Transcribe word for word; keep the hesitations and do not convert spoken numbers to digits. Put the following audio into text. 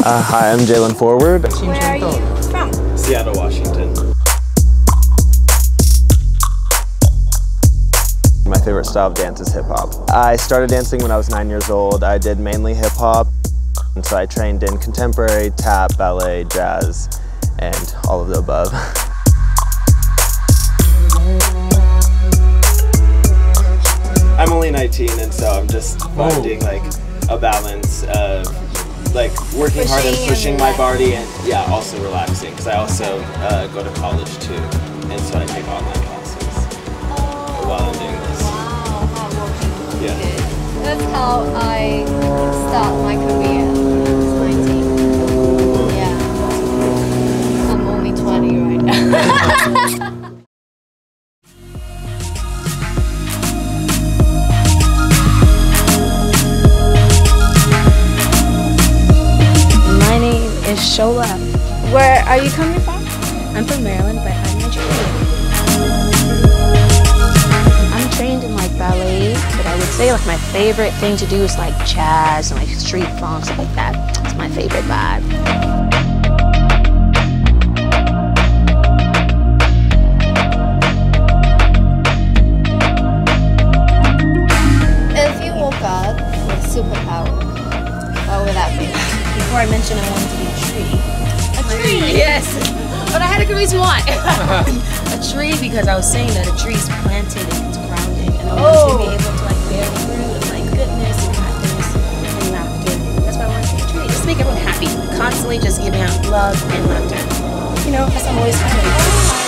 Uh, hi, I'm Jalen Forward. Where are you from? Seattle, Washington. My favorite style of dance is hip-hop. I started dancing when I was nine years old. I did mainly hip-hop, and so I trained in contemporary, tap, ballet, jazz, and all of the above. I'm only nineteen, and so I'm just finding like a balance of like working Pushing hard and pushing and my body, and yeah, also relaxing, because I also uh, go to college too, and so I take online classes Oh, while I'm doing this. wow, hardworking. Yeah. Good. That's how I start my career when I was nineteen. Yeah. I'm only twenty right now. Is Shola. Where are you coming from? I'm from Maryland, but I'm Nigerian. I'm trained in like ballet, but I would say like my favorite thing to do is like jazz and like street funk, stuff like that. It's my favorite vibe. If you woke up with superpower, what would that be? Before I mentioned I wanted to be a tree. A tree? Yes. But I had a good reason why. A tree because I was saying that a tree is planted and it's grounding. And I want Oh. to be able to like bear fruit of like goodness and happiness and laughter. That's why I want to be a tree. Just to make everyone happy. Constantly just giving out love and laughter. You know, because I'm always happy.